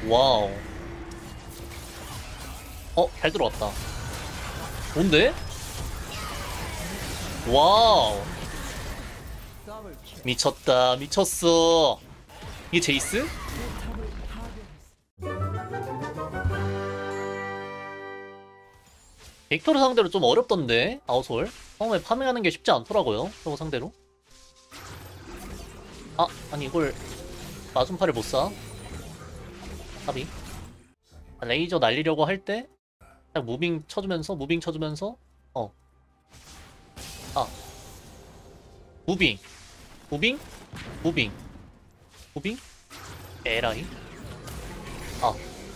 와우. 잘 들어왔다. 뭔데? 와우. 미쳤다. 미쳤어. 이게 제이스? 벡터를 상대로 좀 어렵던데, 아웃솔. 처음에 파밍하는 게 쉽지 않더라고요, 저거 상대로. 아니 이걸 마순팔을 못 쏴. 까비. 레이저 날리려고 할 때 딱 무빙 쳐주면서 무빙 무빙 무빙 무빙 에라이. 아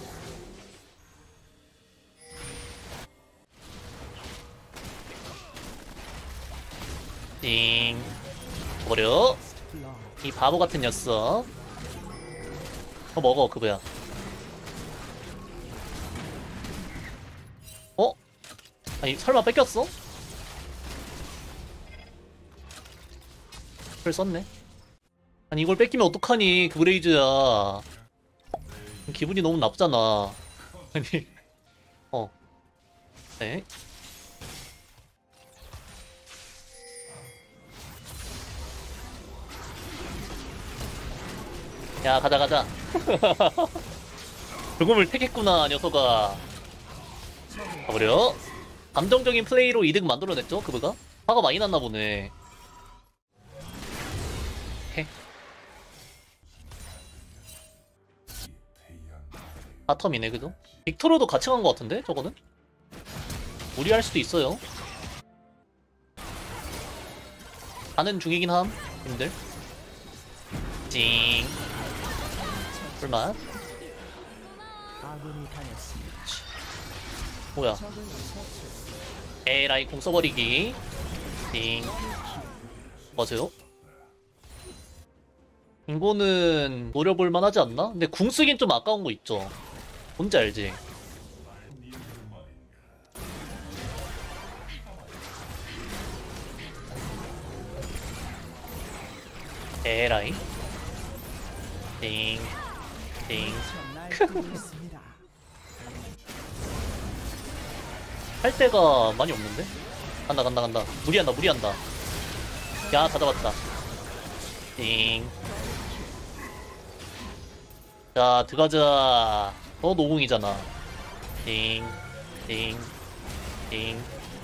띵. 버려 이 바보 같은 녀석. 먹어 그거야. 아니 설마 뺏겼어? 그걸 썼네. 아니 이걸 뺏기면 어떡하니 그 브레이즈야. 기분이 너무 나쁘잖아. 아니 네. 야 가자 가자. 죽음을 택했구나 녀석아. 가버려. 감정적인 플레이로 이득 만들어냈죠 그브가? 화가 많이 났나 보네. 헤. 바텀이네 그죠? 빅토르도 같이 간 것 같은데 저거는? 무리할 수도 있어요. 가는 중이긴 함 님들. 찡. 불맛. 뭐야? 에라이 공 써버리기. 띵. 맞아요? 이거는 노려볼만 하지 않나? 근데 궁 쓰긴 좀 아까운 거 있죠? 뭔지 알지? 에라이. 띵. 띵. 할 데가 많이 없는데? 간다. 무리한다. 야, 다 잡았다. 띵. 자, 들어가자. 노공이잖아. 띵. 띵. 띵.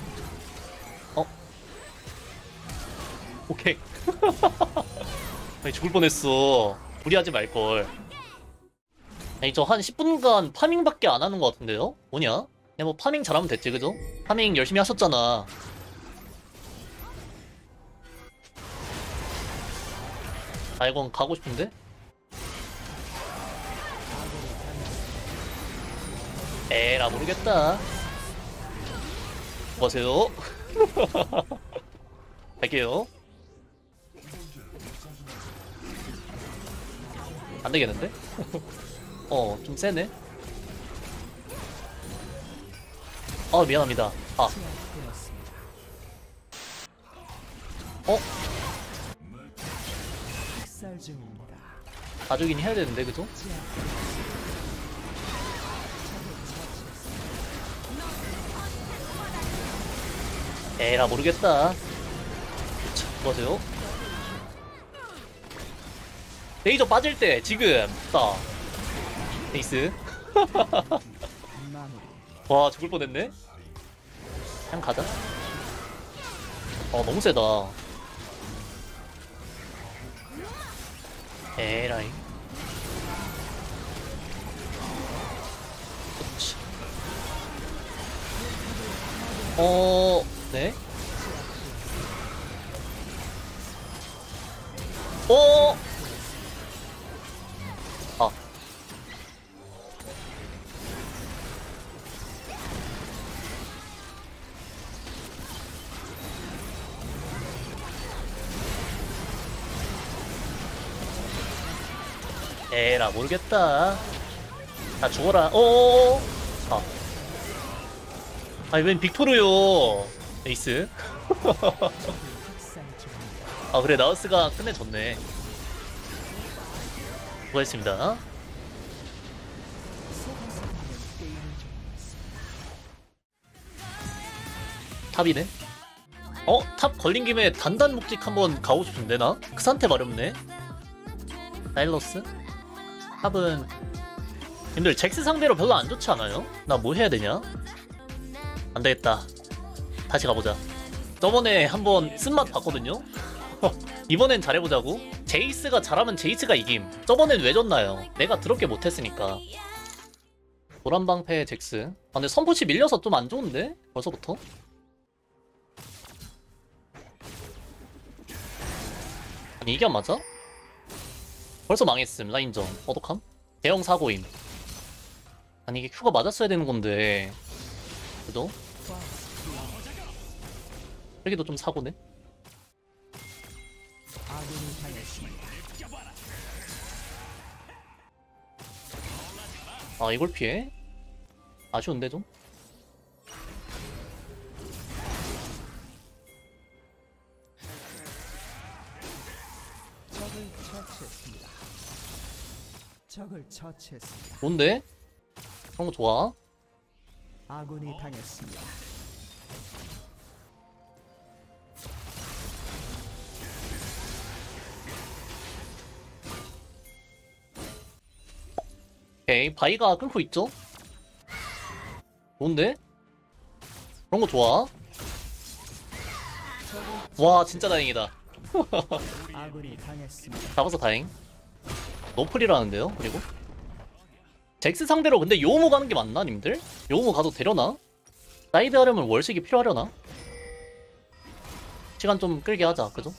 오케이. 아니, 죽을 뻔했어. 무리하지 말걸. 아니, 저 한 10분간 파밍밖에 안 하는 것 같은데요? 뭐냐? 그냥 뭐 파밍 잘하면 됐지 그죠? 파밍 열심히 하셨잖아. 이건 가고 싶은데? 에라 모르겠다. 뭐하세요? 갈게요. 안되겠는데? 좀 세네. 미안합니다. 가족이긴 해야 되는데, 그죠? 에라, 모르겠다. 뭐하세요? 레이저 빠질 때, 지금. 에이스. 와, 죽을 뻔했네? 그냥 가자. 너무 세다. 에라이. 그렇지. 네? 에라 모르겠다. 죽어라. 아니 웬 빅토르요. 에이스. 그래 나우스가 끝내줬네. 수고했습니다. 탑이네. 탑 걸린 김에 단단 묵직 한번 가고 싶은데 나? 그 상태 마렵네. 사일러스? 탑은 님들 잭스 상대로 별로 안 좋지 않아요? 나 뭐 해야 되냐? 안 되겠다. 다시 가보자. 저번에 한번 쓴맛 봤거든요? 이번엔 잘해보자고. 제이스가 잘하면 제이스가 이김. 저번엔 왜 졌나요? 내가 더럽게 못했으니까. 노란방패 잭스. 아 근데 선포시 밀려서 좀 안 좋은데? 벌써부터? 아니 이게 안 맞아? 벌써 망했음. 라인전 어떡함? 대형 사고임. 아니 이게 큐가 맞았어야 되는 건데 그죠? 여기도 좀 사고네. 아 이걸 피해? 아쉬운데 좀? 적을 처치했습니다. 뭔데? 그런 거 좋아. 아군이 당했습니다. 오케이 바이가 끊고 있죠? 뭔데? 그런 거 좋아. 와 진짜 다행이다. 아군이 당했습니다. 잡아서 다행. 노플이라는데요 그리고? 잭스 상대로 근데 요무 가는 게 맞나 님들? 요무 가도 되려나? 사이드 하려면 월식이 필요하려나? 시간 좀 끌게 하자 그죠?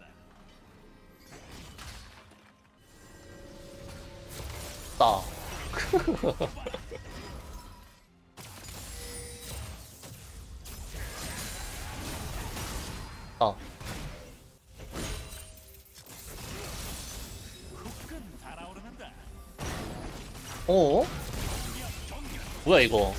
따 아. 어? 뭐야 이거?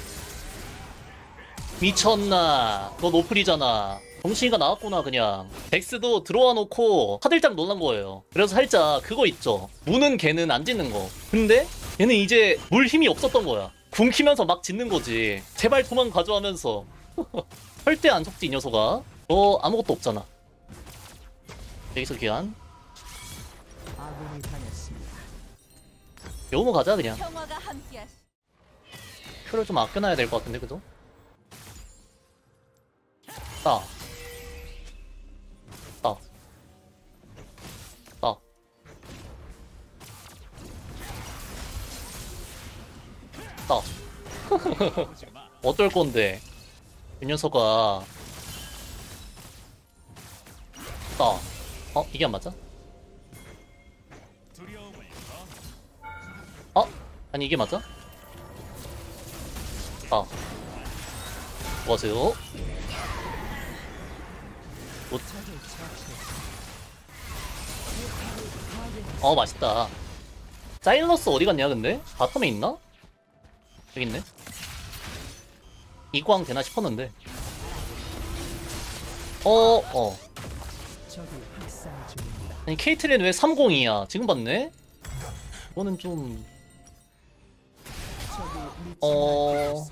미쳤나? 너 노플이잖아. 정신이가 나왔구나 그냥. 덱스도 들어와 놓고 화들짝 놀란 거예요. 그래서 살짝 그거 있죠. 무는 개는 안 짖는 거. 근데 얘는 이제 물 힘이 없었던 거야. 궁 키면서 막 짖는 거지. 제발 도망가줘 하면서. 절대 안 속지 이 녀석아. 너 아무것도 없잖아. 여기서 귀한. 아군이 당했습니다. 요모 가자 그냥. 평화가 함께하시. 표를 좀 아껴놔야 될 것 같은데 그죠? 따. 따. 따. 따. 어떨 건데? 이 녀석아. 따. 이게 안 맞아? 아니 이게 맞아? 뭐하세요? 맛있다. 사일러스 어디 갔냐 근데? 바텀에 있나? 여기 있네. 이광 되나 싶었는데. 적이 학살 중입니다. 아니 케이틀린 왜 30이야? 지금 봤네? 이거는 좀... 적이 미쳐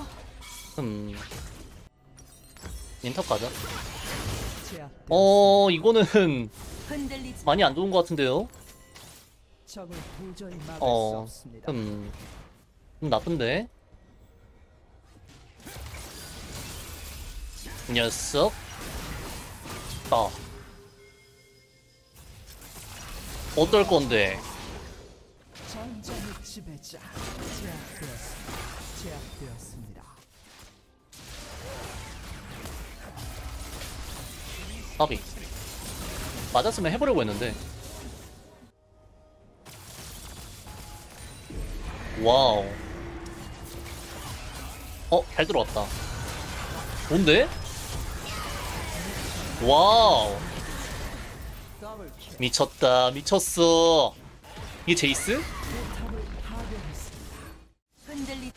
인탑 가자. 제압되었습니다. 이거는 흔들리지. 많이 안 좋은 것 같은데요? 적을 도저히 막을 수 어, 없습니다. 좀 나쁜데? 이 녀석. 어떨 건데? 전장의 지배자 제압되었습니다. 답이. 맞았으면 해보려고 했는데. 와우. 잘 들어왔다. 뭔데? 와우. 미쳤다. 미쳤어. 이게 제이스? 흔들리.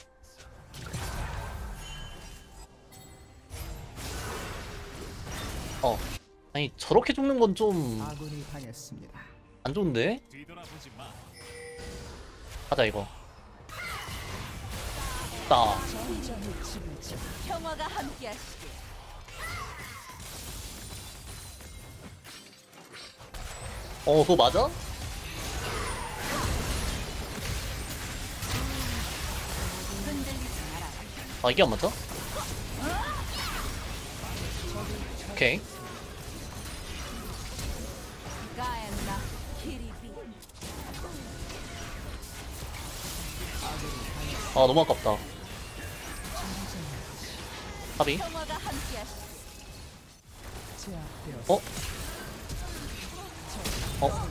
아니 저렇게 죽는 건 좀 안 아군이 당했습니다. 좋은데? 가자 이거. 따. 전장의 지배자 평화가 함께하시길. 그거 맞아? 흔들리지 마라. 아, 이게 안 맞아? 오케이. 가엔나 키리비. 아, 너무 아깝다. 합이. 평화가 함께하시. 제압되었습니다. 어? 어?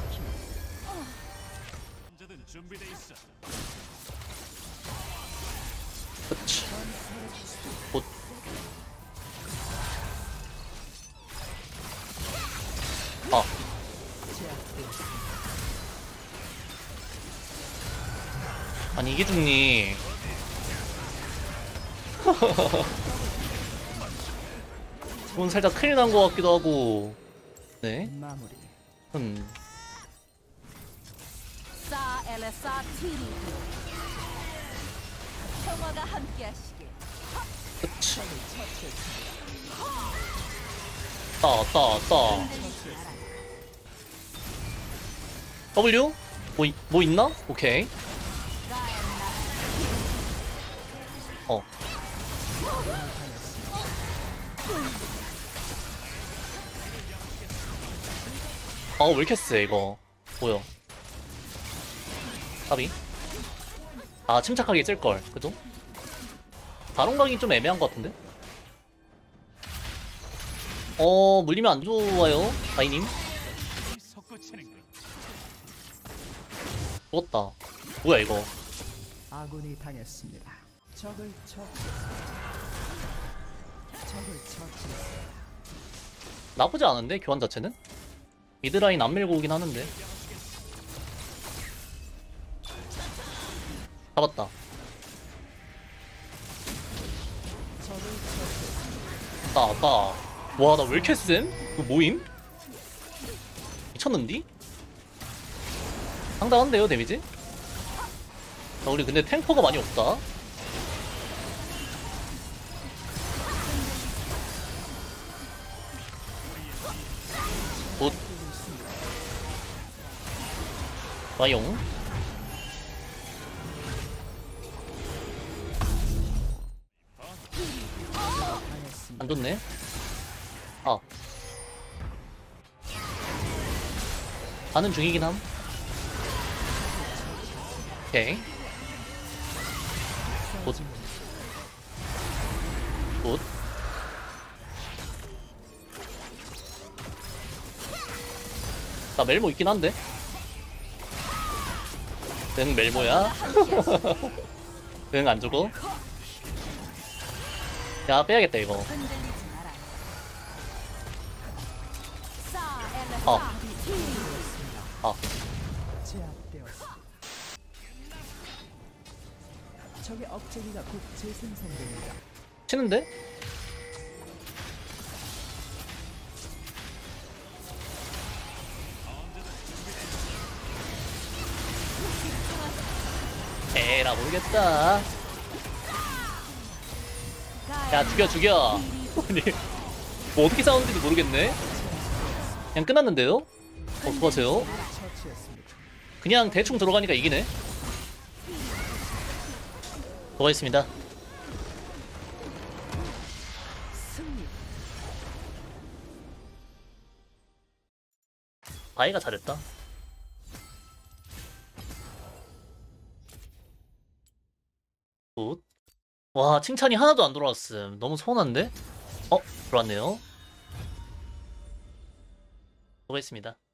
언제든 준비돼 있어. 그치. 곧. 아, 제압되었습니다. 아니, 이게 죽니. 이건 살짝 큰일 난 것 같기도 하고. 네? 마무리. 사 엘레사 티리비. 평화가 함께하시길. 그치. 적을 처치했습니다. 따. 흔들리지 마라. W? 뭐 있나? 오케이. 가엔나 어. 아, 왜 이렇게 세, 이거. 뭐야. 합이? 아, 침착하게 쓸걸. 그죠? 바론각이 좀 애매한 것 같은데? 물리면 안 좋아요, 아이님. 섞어치는 거. 죽었다. 뭐야, 이거. 아군이 당했습니다. 적을 처치했습니다. 적을 처치했습니다. 나쁘지 않은데, 교환 자체는? 미드라인 안 밀고 오긴 하는데. 잡았다. 적을 처치했습니다. 따. 와, 나 왜 이렇게 쌤? 이거 뭐임? 미쳤는디? 상당한데요, 데미지? 자, 우리 근데 탱커가 많이 없다. 굿. 와용. 당했습니다. 안 좋네. 아. 가는 중이긴 함. 오케이. 굿. 굿. 나 멜모 있긴 한데. 응, 멜모야. 응, 안 죽어. 야, 빼야겠다, 이거. 흔들리지 마라. 사 어. 엘레사 티리비. 아, 제압되었습니다. 적의 억제기가 곧 재생성됩니다. 치는데? 에라, 모르겠다. 야, 죽여. 아니, 뭐 어떻게 싸우는지 모르겠네. 그냥 끝났는데요? 수고하세요. 처치했습니다. 그냥 대충 들어가니까 이기네. 수고하셨습니다. 승리. 바이가 잘했다. 굿. 와, 칭찬이 하나도 안 들어왔음. 너무 서운한데? 들어왔네요. 수고했습니다.